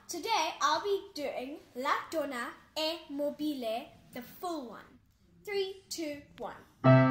Today I'll be doing La Donna e Mobile, the full one. 3, 2, 1.